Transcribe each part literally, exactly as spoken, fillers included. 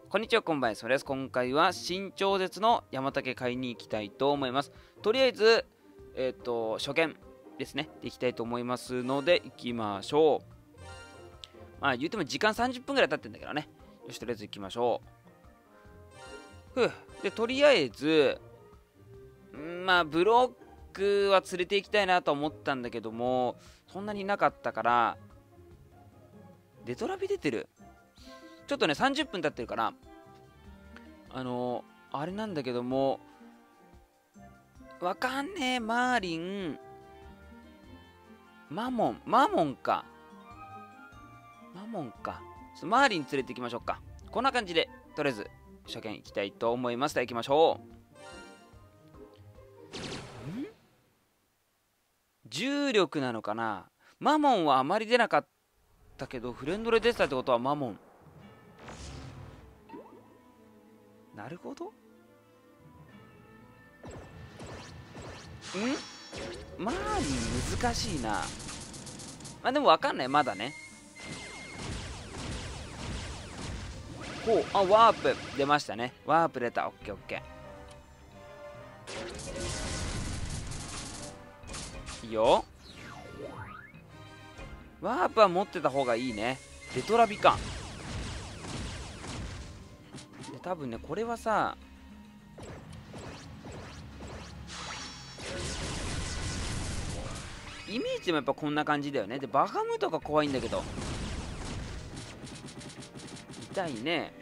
こんにちは、こんばんは、それです。今回は新超絶の山竹買いに行きたいと思います。とりあえず、えっ、ー、と、初見ですね。で行きたいと思いますので、行きましょう。まあ、言うても時間さんじゅっぷんぐらい経ってんだけどね。よし、とりあえず行きましょう。ふう。で、とりあえず、んまあ、ブロックは連れて行きたいなと思ったんだけども、そんなになかったから、デトラビ出てる。ちょっとね、さんじゅっぷん経ってるから、あのー、あれなんだけども、わかんねえ、マーリン、マモン、マモンか。マモンか。マーリン連れて行きましょうか。こんな感じで、とりあえず、初見行きたいと思います。では行きましょう。ん重力なのかな。マモンはあまり出なかったけど、フレンドで出てたってことはマモン。なるほど。んマーリン難しいな。まあでも分かんない、まだね。ほう、あ、ワープ出ましたね。ワープ出た。オッケーオッケー。いいよ。ワープは持ってた方がいいね。デトラビか。で多分ね、これはさ、イメージでもやっぱこんな感じだよね。でバハムとか怖いんだけど、痛いね。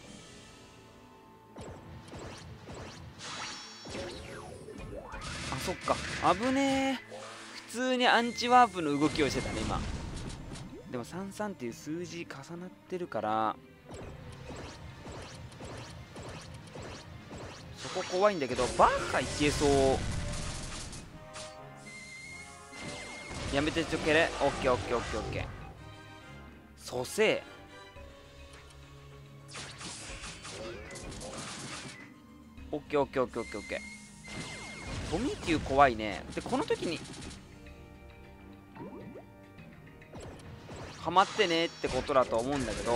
あ、そっか、危ねえ。普通にアンチワープの動きをしてたね今。でもさんさんっていう数字重なってるから、そこ怖いんだけど、バカいけそう。やめてちょけれ。オッケーオッケーオッケーオッケー。蘇生。オッケーオッケーオッケーオッケーオッケー。富球怖いね。でこの時にハマってねってことだと思うんだけど、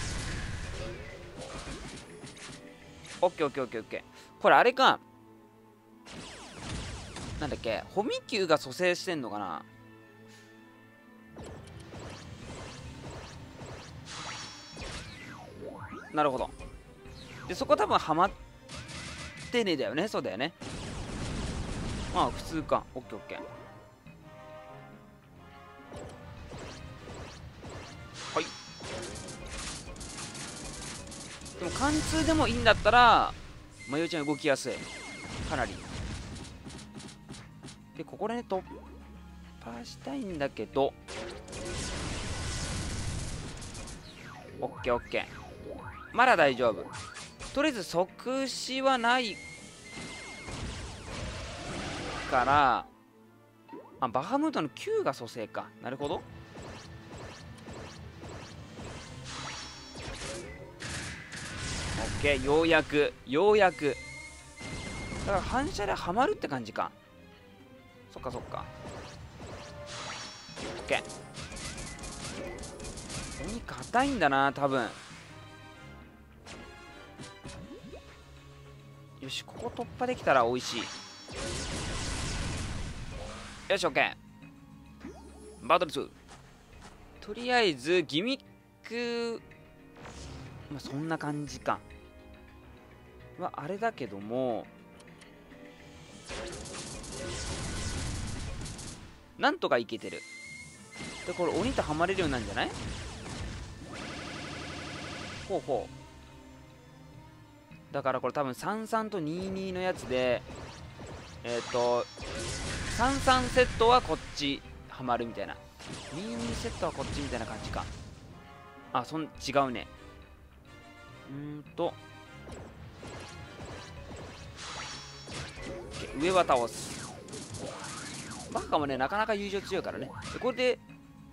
オッケーオッケーオッケーオッケー。これあれか、なんだっけ、ホミ球が蘇生してんのかな。なるほど。でそこ多分ハマってねだよね。そうだよね。まあ普通か。オッケーオッケー。はい。でも貫通でもいいんだったらまゆちゃん動きやすい、かなり。でここでね突破したいんだけど、オッケーオッケー。まだ大丈夫。とりあえず即死はないから、あ、バハムートのきゅうが蘇生か。なるほど。オッケー、ようやくようやくだから反射でハマるって感じか。そっかそっか。オッケー。鬼硬いんだな多分。よし、ここ突破できたら美味しい。よし、オッケー。バトルツー。とりあえずギミック、まあそんな感じかはあれだけども、なんとかいけてる。でこれ鬼とハマれるようになるんじゃない。ほうほう。だからこれ多分さんさんとにじゅうにのやつで、えっ、ー、とさんさんセットはこっちハマるみたいな、にじゅうにセットはこっちみたいな感じか。あ、そん違うね。うーんと上は倒す。バカもねなかなか友情強いからね。でこれで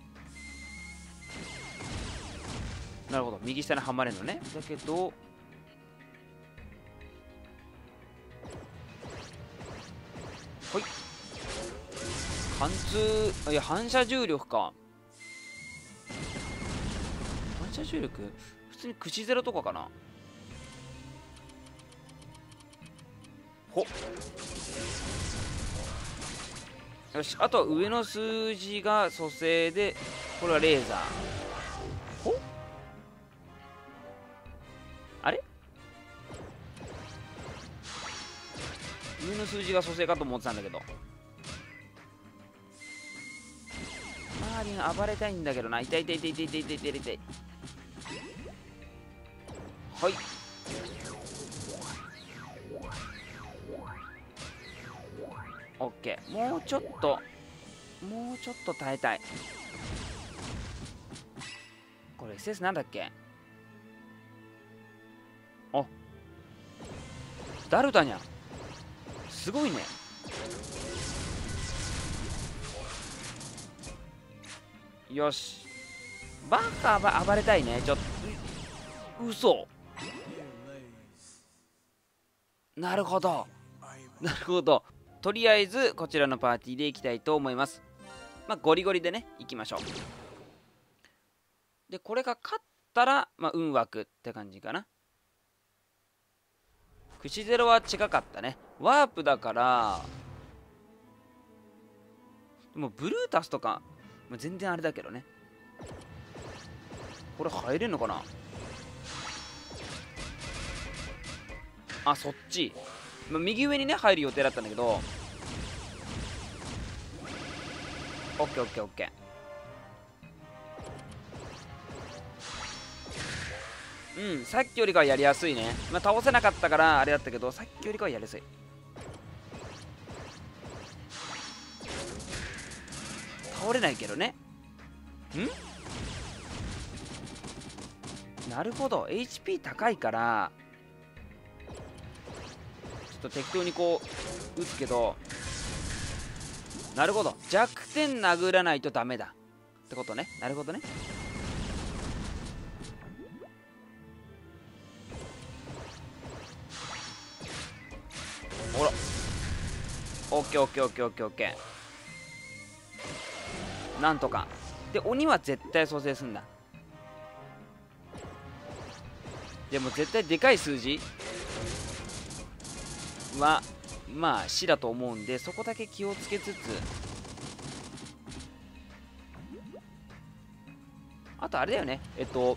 なるほど、右下にはまれるのね。だけどほい、貫通、いや反射重力か。反射重力普通に串ゼロとかかな。 ほっ、よし、あとは上の数字が蘇生で、これはレーザー。ほっ、あれ、上の数字が蘇生かと思ってたんだけど、マーリン暴れたいんだけどな。痛い痛い痛い痛い痛い痛い痛い痛い。はい、オッケー。もうちょっともうちょっと耐えたい。これ エスエス なんだっけ。あ、ダルタニャンすごいね。よし、バカは暴れたいね。ちょっとう嘘。なるほどなるほど。とりあえずこちらのパーティーでいきたいと思います。まあゴリゴリでねいきましょう。でこれが勝ったらまあ運枠って感じかな。クシゼロは近かったね。ワープだから、でもブルータスとか、まあ、全然あれだけどね。これ入れんのかな。あ、そっち、まあ、右上にね入る予定だったんだけど、オッケーオッケーオッケー。うん、さっきよりかはやりやすいね。まあ、倒せなかったからあれだったけど、さっきよりかはやりやすい。倒れないけどね。ん、なるほど、 エイチピー 高いからちょっと適当にこう打つけど、なるほど、弱点殴らないとダメだってことね。なるほどね。ほら、オッケーオッケーオッケーオッケーオッケー。なんとかで鬼は絶対蘇生すんだ。でも絶対でかい数字はまあ死だと思うんで、そこだけ気をつけつつ、あとあれだよね、えっと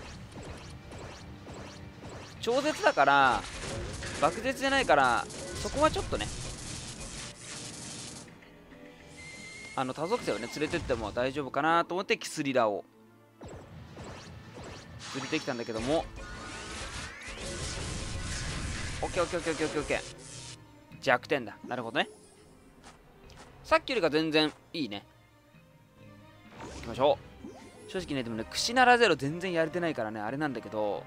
超絶だから爆絶じゃないから、そこはちょっとね、あの多属性をね連れてっても大丈夫かなと思ってキスリラを連れてきたんだけども、オッケーオッケーオッケーオッケーオッケーオッケー。弱点だ。なるほどね。さっきよりか全然いいね。いきましょう。正直ね、でもね、クシナラゼロ全然やれてないからね、あれなんだけど、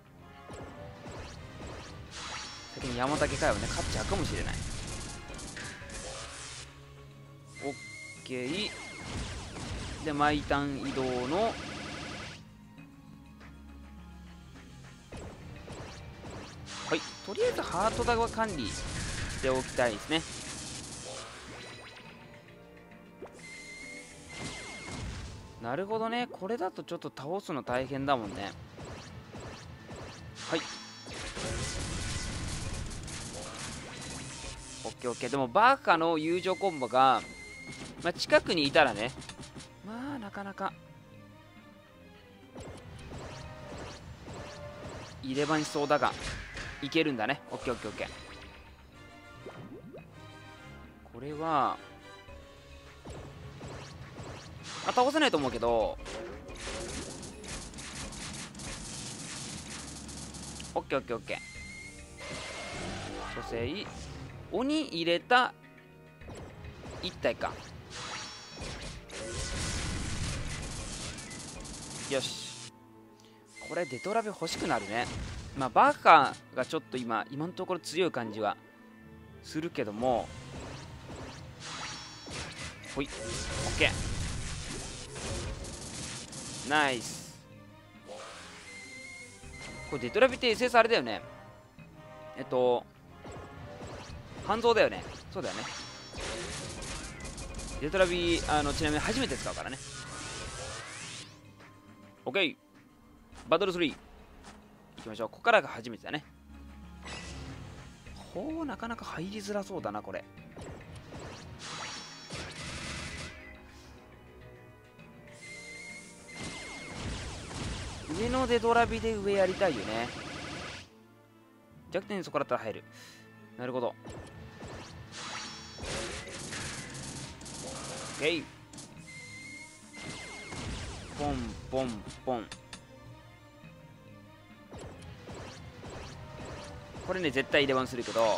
先に山竹会はね勝っちゃうかもしれない。オッケーで、毎ターン移動のはい、とりあえずハートだは管理しておきたいですね。なるほどね、これだとちょっと倒すの大変だもんね。はい、オッケーオッケー。でもバーカの友情コンボが、まあ、近くにいたらね、まあなかなか入れ歯にそうだがいけるんだね。オッケーオッケーオッケー。これは、まあ、倒せないと思うけど、オッケーオッケーオッケー。蘇生鬼入れたいったいか。よし、これデトラベ欲しくなるね。まあバカがちょっと今今のところ強い感じはするけども、ほい、オッケー、ナイス。これデトラビって エスエス あれだよね、えっと半蔵だよね。そうだよね。デトラビあのちなみに初めて使うからね。オッケー、バトルスリーいきましょう。ここからが初めてだね。 こうなかなか入りづらそうだなこれ。上のデドラビで上やりたいよね。弱点そこだったら入る。なるほど。オッケー。ポンポンポン。これね絶対入れ番するけど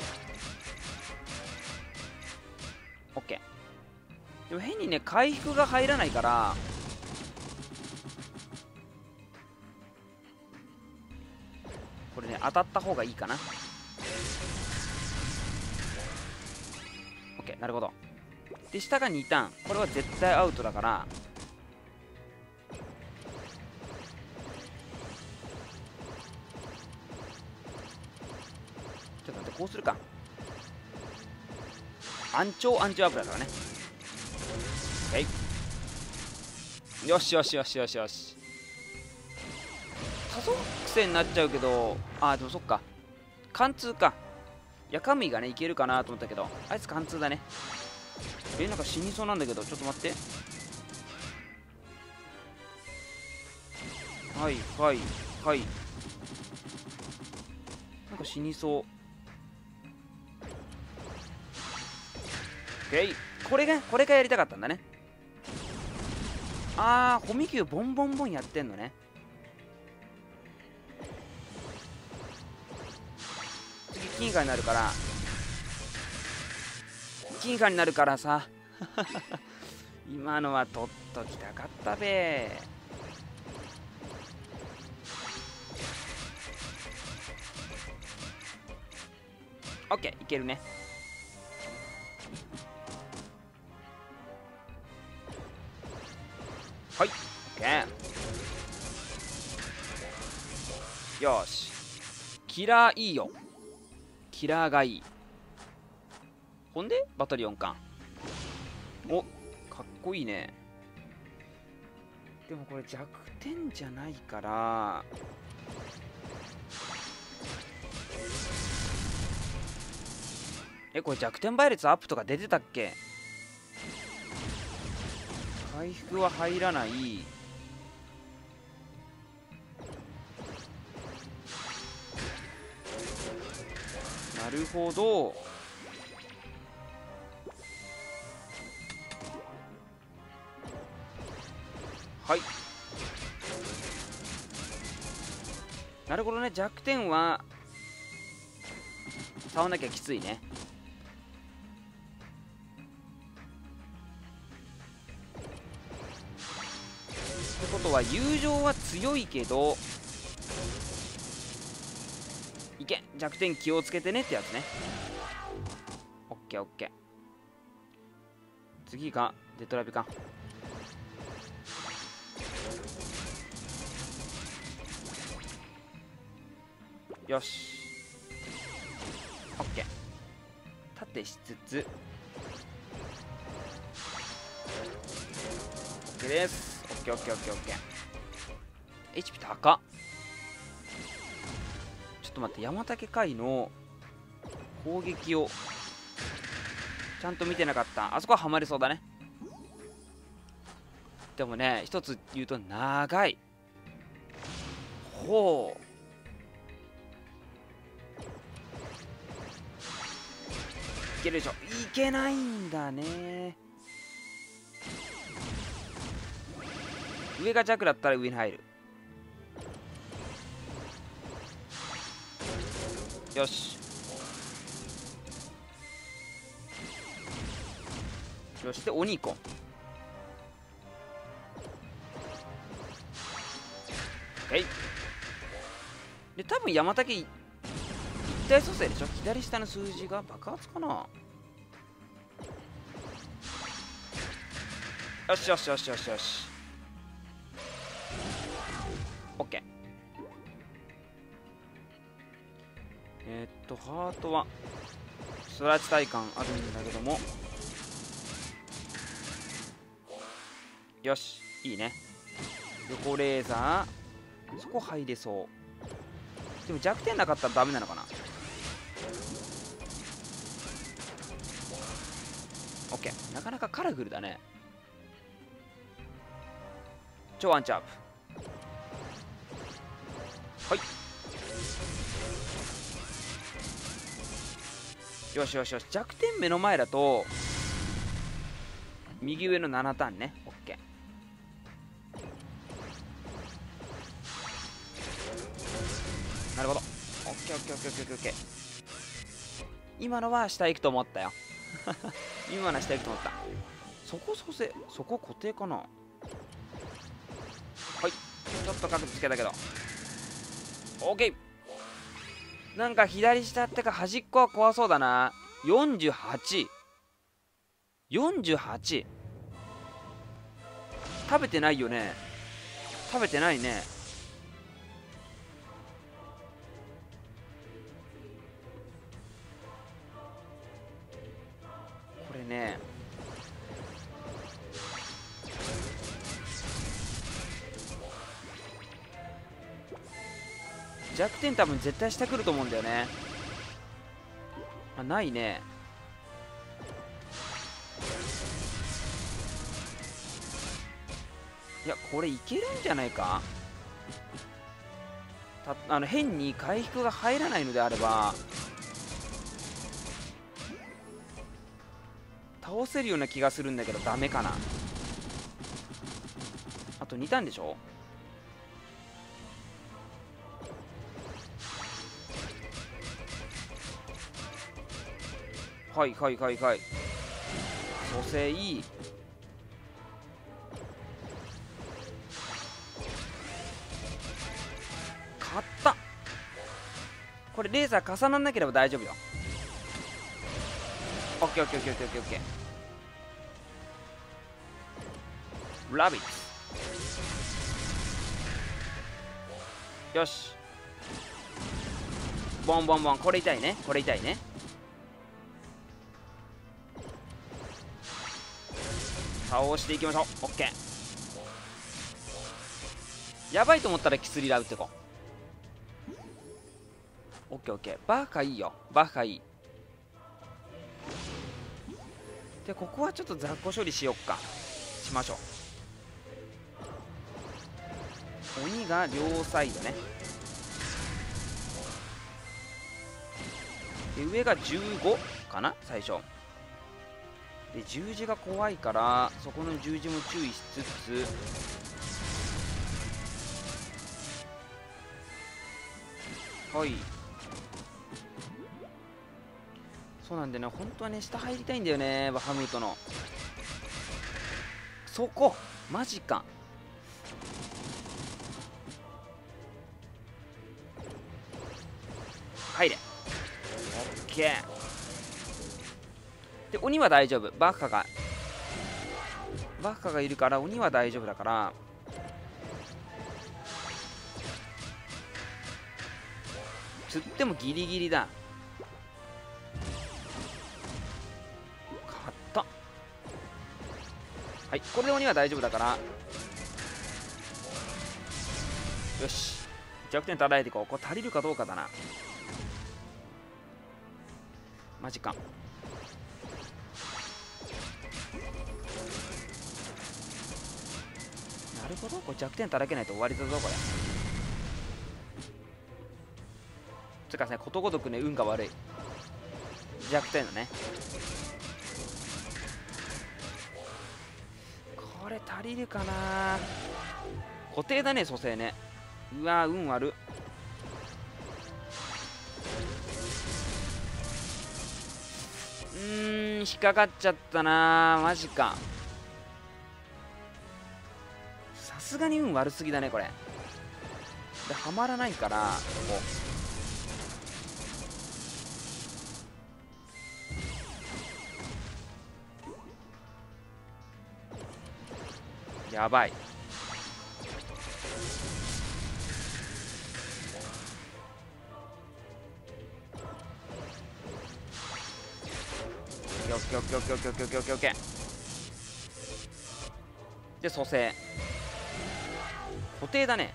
OK。 でも変にね回復が入らないからこれね当たった方がいいかな。 OK。 なるほど。で下がにターン、これは絶対アウトだからちょっと待って、こうするか。暗調暗調アップだからね。はい、よしよしよしよしよし。多層癖になっちゃうけど、あーでもそっか、貫通か。ヤカミがねいけるかなと思ったけど、あいつ貫通だね。えなんか死にそうなんだけど、ちょっと待って。はいはいはい、なんか死にそう。これがこれがやりたかったんだね。あーホミキューボンボンボンやってんのね。次金貨になるから金貨になるからさ今のは取っときたかったべ。オッケーいけるね。はい、オッケー。よし、キラーいいよ。キラーがいい。ほんでバトリオンか。お、かっこいいね。でもこれ弱点じゃないからえ、これ弱点倍率アップとか出てたっけ。回復は入らない。なるほど。はい、なるほどね。弱点は触んなきゃきついね。ってことは友情は強いけどいけ、弱点気をつけてねってやつね。オッケーオッケー。次がデトラビか。よしオッケー。縦しつつ OK です。オッケーオッケーオッケーオッケー。 エイチピー 高っ。ちょっと待って、山竹海の攻撃をちゃんと見てなかった。あそこはハマりそうだね。でもね一つ言うと長い。ほう、いけるでしょ。いけないんだね。上が弱だったら上に入る。よしよし。で鬼行こう。はい。で多分山竹一体蘇生でしょ。左下の数字が爆発かな。よしよしよしよしよし。オッケー。えー、っとハートはストラッチ体感あるんだけども、よしいいね。横レーザーそこ入れそう。でも弱点なかったらダメなのかな。 OK。なかなかカラフルだね。超アンチャープ。はい。よしよしよし。弱点目の前だと右上のななターンね。 OK。 なるほど。 OKOKOKOKOK。 今のは下行くと思ったよ今のは下行くと思った。そこ蘇生、そこ固定かな。はい、ちょっと角つけたけど OK。 なんか左下ってか端っこは怖そうだな。よんじゅうはち、よんじゅうはち。食べてないよね。食べてないね。これね、弱点多分絶対下来ると思うんだよね。あ、ないね。いや、これいけるんじゃないか。たあの変に回復が入らないのであれば倒せるような気がするんだけど、ダメかな。あとにターンでしょ。はいはいはいはい。蘇生いい。勝った。これレーザー重ならなければ大丈夫よ。オッケーオッケーオッケーオッケーオッケーオッケー。ラビッツ。よし。ボンボンボン。これ痛いね。これ痛いね。倒していきましょう。オッケー。やばいと思ったらキスリラ打ってこう。オッケーオッケー。バカいいよ。バカいい。で、ここはちょっと雑魚処理しよっか。しましょう。鬼が両サイドね。で、上がじゅうごかな最初。で、十字が怖いからそこの十字も注意しつつ、はい。そうなんだよね。本当はね、下入りたいんだよね、バハムートの。そこマジか。入れ。オッケー。で、鬼は大丈夫。バッカがバッカがいるから鬼は大丈夫だから、釣ってもギリギリだ。勝った。はい、これで鬼は大丈夫だから、よし、弱点叩いていこう。これ足りるかどうかだな。マジか。なるほど、これ弱点叩けないと終わりだぞこれ。つうかね、ことごとくね、運が悪い。弱点だね。これ足りるかな。固定だね、蘇生ね。うわー、運悪っ。うーん、引っかかっちゃったな。マジか。さすがに運悪すぎだねこれ。で、はまらないからこうやばい。オッケーオッケーオッケーオッケーオッケーオッケーオッケーオッケー。で、蘇生固定だね。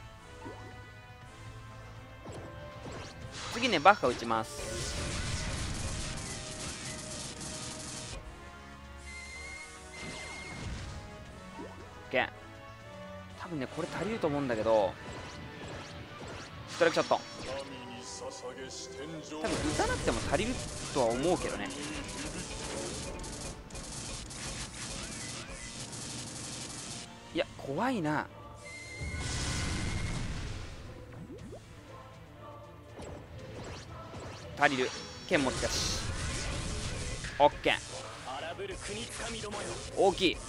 次ね、バッファ打ちます。 ケー。多分ねこれ足りると思うんだけど、ストライクショット多分打たなくても足りるとは思うけどね。いや怖いな。足りる。剣持ってたし。オッケー。大きい。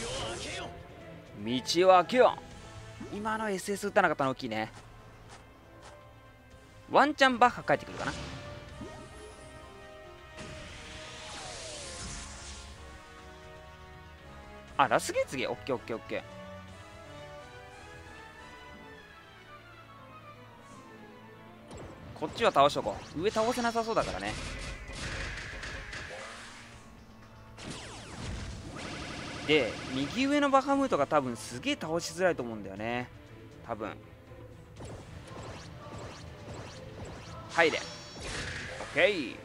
道を開けよう。今の エスエス 打たなかったの大きいね。ワンチャンバッハ帰ってくるかな。あ、ラスゲーツゲー。オッケーオッケーオッケー。こっちは倒しとこう。上倒せなさそうだからね。で右上のバハムートが多分すげえ倒しづらいと思うんだよね。多分入れ。オッケー。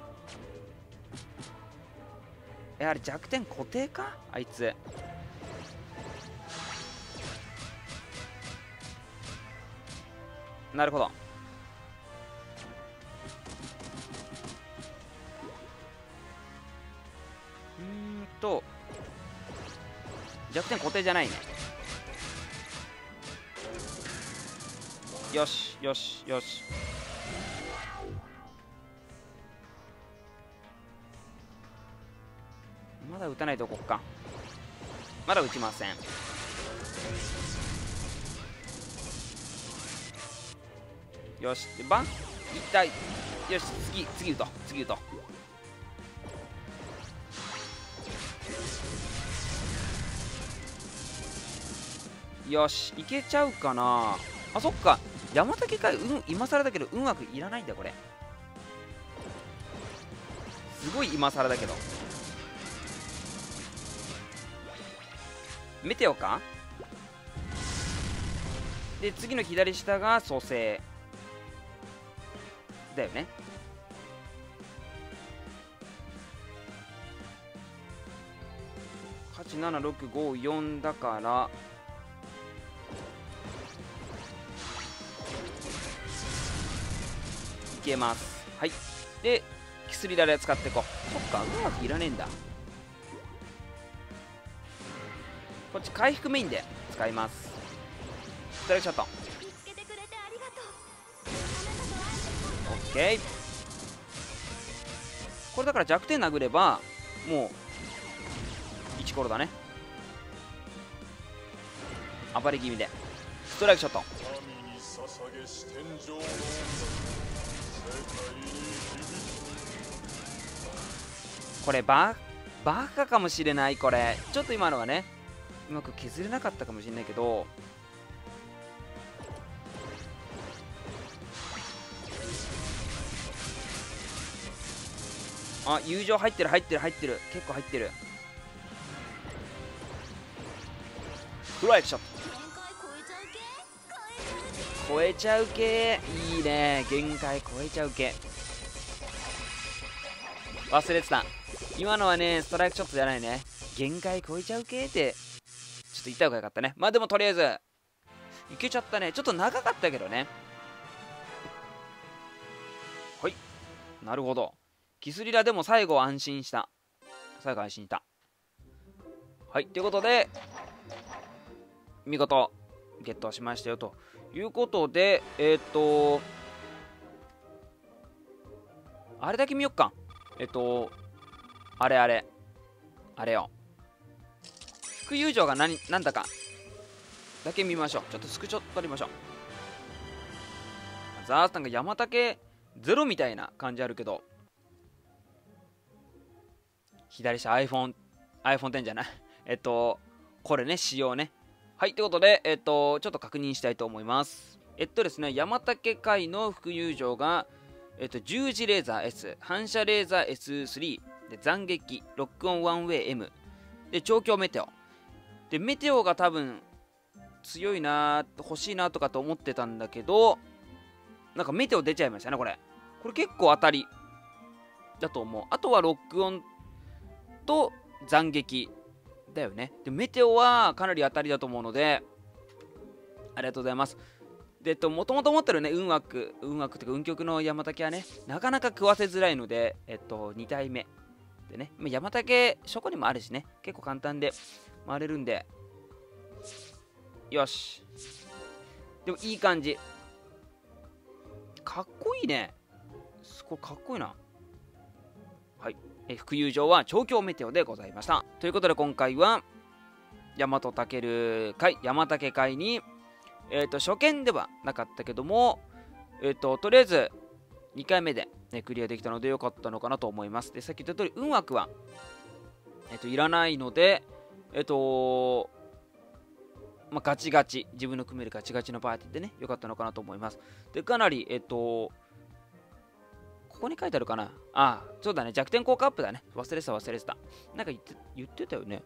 え、あれ弱点固定かあいつ。なるほど。うーんと弱点固定じゃないね。よしよしよし。まだ打たないとこっか。まだ打ちません。よしでバン痛い。よし次次打とう次打とう。よしいけちゃうかなあ。そっか山竹かい、うん、今更だけど運枠いらないんだこれ。すごい今更だけど。メテオか。で次の左下が蘇生だよね。はちななろくごよんだからいけます。はい。で薬だれ使っていこう。そっかうまくいらねえんだ。こっち回復メインで使います。ストライクショット。オッケー。これだから弱点殴ればもういちコロだね。暴れ気味でストライクショット。これババカかもしれない。これちょっと今のはねうまく削れなかったかもしれないけど、あ友情入ってる入ってる入ってる結構入ってる。ストライクショット。超えちゃう系いいね。限界超えちゃう系忘れてた。今のはねストライクショットじゃないね。限界超えちゃう系ってちょっと言った方がよかったね。まあでもとりあえずいけちゃったね。ちょっと長かったけどね。はいなるほど。キスリラでも最後安心した。最後安心した。はいということで見事ゲットしましたよということで、えっ、ー、とあれだけ見よっか。えっ、ー、とあれあれあれよ副友情が何なんだかだけ見ましょう。ちょっとスクショ撮りましょう。ザースなんか山竹ゼロみたいな感じあるけど、左下 iPhone iPhone テンじゃないえっとこれね仕様ね。はいということでえっとちょっと確認したいと思います。えっとですね山竹界の副友情がえっと十字レーザー S 反射レーザー エススリー で斬撃ロックオンワンウェイ M で調教メテオでメテオが多分強いな欲しいなとかと思ってたんだけど、なんかメテオ出ちゃいましたね。これこれ結構当たりだと思う。あとはロックオンと斬撃だよね。でメテオはかなり当たりだと思うので、ありがとうございます。で、えっと、もともと持ってるね、運枠、運枠というか、運極の山竹はね、なかなか食わせづらいので、えっと、に体目でね、山竹、書庫にもあるしね、結構簡単で回れるんで、よし。でもいい感じ。かっこいいね。すごいかっこいいな。はい。え副友情は調教メテオでございました。ということで今回は、大和武会、山竹会に、えっと、初見ではなかったけども、えっと、とりあえずにかいめで、ね、クリアできたのでよかったのかなと思います。で、さっき言った通り、運枠は、えっと、いらないので、えっと、まあ、ガチガチ、自分の組めるガチガチのパーティーでね、よかったのかなと思います。で、かなり、えっと、ここに書いてあるかな。ああ、そうだね、弱点効果アップだね。忘れてた忘れてた。なんか言って、言ってたよね。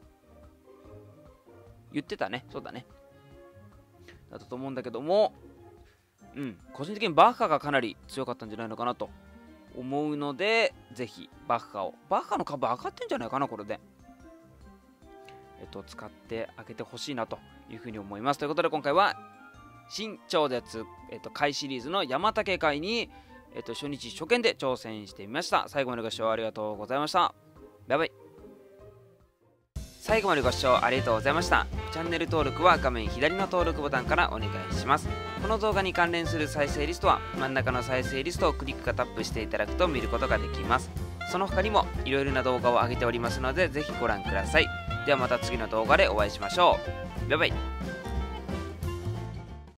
言ってたね、そうだね。だったと思うんだけども、うん、個人的にバッハがかなり強かったんじゃないのかなと思うので、ぜひバッハを、バッハの株上がってんじゃないかな、これで。えっと、使ってあげてほしいなというふうに思います。ということで、今回は、新超絶、えっと、回シリーズの山竹会に、えっと、初日初見で挑戦してみました。最後までご視聴ありがとうございました。バイバイ。最後までご視聴ありがとうございました。チャンネル登録は画面左の登録ボタンからお願いします。この動画に関連する再生リストは真ん中の再生リストをクリックかタップしていただくと見ることができます。その他にもいろいろな動画を上げておりますのでぜひご覧ください。ではまた次の動画でお会いしましょう。バイバイ。